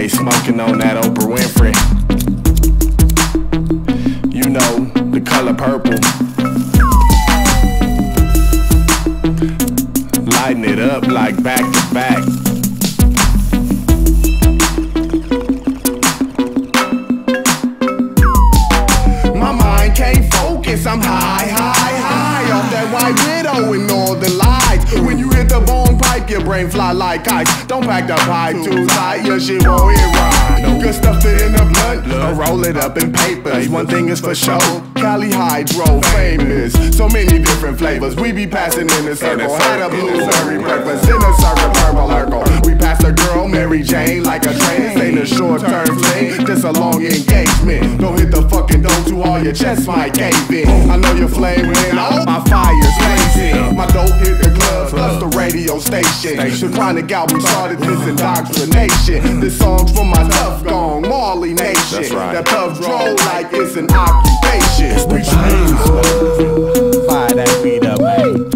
always smoking on that Oprah Winfrey. You know, the color purple. Lighting it up like back to back. My mind can't focus, I'm high off that White Widow and all the lights. When you hit the bone pipe, your brain fly like ice. Don't pack the pipe too tight, your shit won't hit right. Good stuff fit in the blunt, or roll it up in papers. One thing is for sure, Cali Hydro famous. So many different flavors, we be passing in a circle. Had a blueberry breakfast in a circle, purple circle. We passed a girl, Mary Jane, like a train. This ain't a short-term fling, just a long engagement. Don't hit the fucking dome to all your chest might cave in. I know your flame went out, my fire's blazing. My dope hit the club, plus the radio station. The Chronic album started this indoctrination. This song's for my tough gone Marley Nation. That puff drove like it's an occupation. We fire that beat up, man.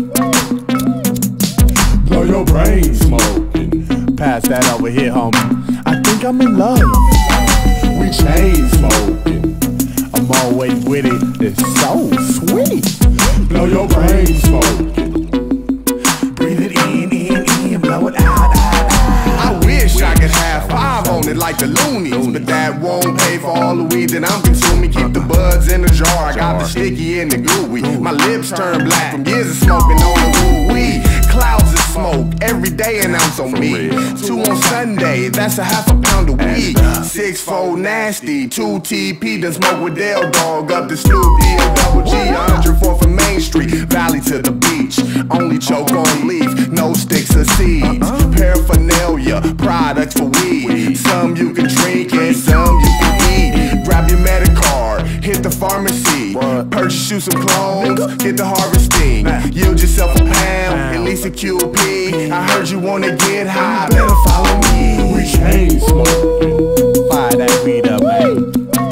Blow your brain smoking. Pass that over here, homie. I think I'm in love. We chain smoking. I'm always with it. It's so sweet. Blow your brain smoking. Breathe it in, blow it out. I wish I could have 5 on it like the Loonies, but that won't pay for all the weed that I'm consuming. Keep the buds in the jar, I got the sticky and the gooey. My lips turn black from years of smoking on the woo weed. Clouds of smoke, every day an ounce on me. 2 on Sunday, that's a half a pound of weed. 6-fold nasty, 2 TP, done smoke with Dale Dog up the Snoop Double G. 104th and Main Street, valley to the beach. Only choke on leaf, no sticks or seeds. Paraphernalia, products for weed. Some you can drink and some you can eat. Grab your Medicard, hit the pharmacy. Purchase you some clones, get the harvesting. Yield yourself a pound, at least a QP. I heard you wanna get high, better follow me. We chain smoking. Fire that beat up, man.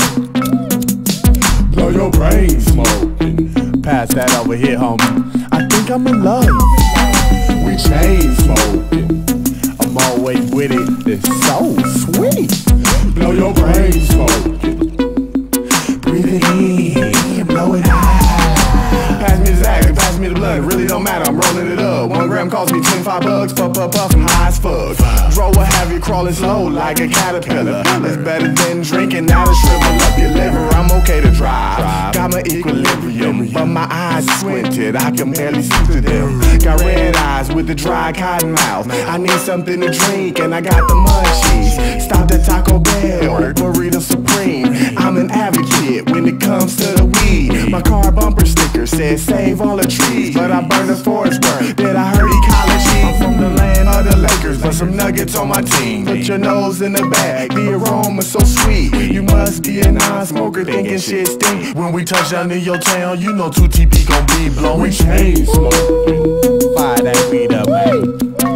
Blow your brain smoking. Pass that over here, homie. I think I'm in love. We chain smoking. I'm always with it. It's so sweet. Blow your brain smoking. Breathe it in, blow it out. Pass me the Zag, pass me the blood, it really don't matter, I'm rolling it up. 1 gram cost me 25 bucks, puff, I'm high as fuck. Dro will have you crawling slow like a caterpillar. That's better than drinking, now to shrivel up your liver. I'm okay to drive, got my equilibrium, but my eyes squinted, I can barely see through them. Got red eyes with a dry cotton mouth. I need something to drink and I got the munchies. Stopped at Taco Bell, Burrito Supreme. I'm an advocate when it comes to the weed. My car bumper sticker says save all the trees, but I burned it for its worth. Did I hurt ecology? I'm from the land of the Lakers, but some nuggets on my team. Put your nose in the bag, the aroma's so sweet. You must be a non-smoker thinking shit stink. When we touch down in your town, you know 2 TP gon' be blowing. We chain smoking. Fire that beat up, man.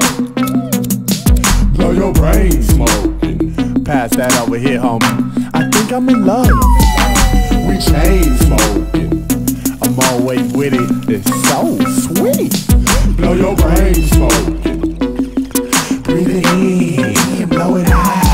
Blow your brain smoking. Pass that over here, homie. I think I'm in love. We chain smoking. I'm always with it. It's so sweet. Blow your brain smoking. Breathe it in, blow it out.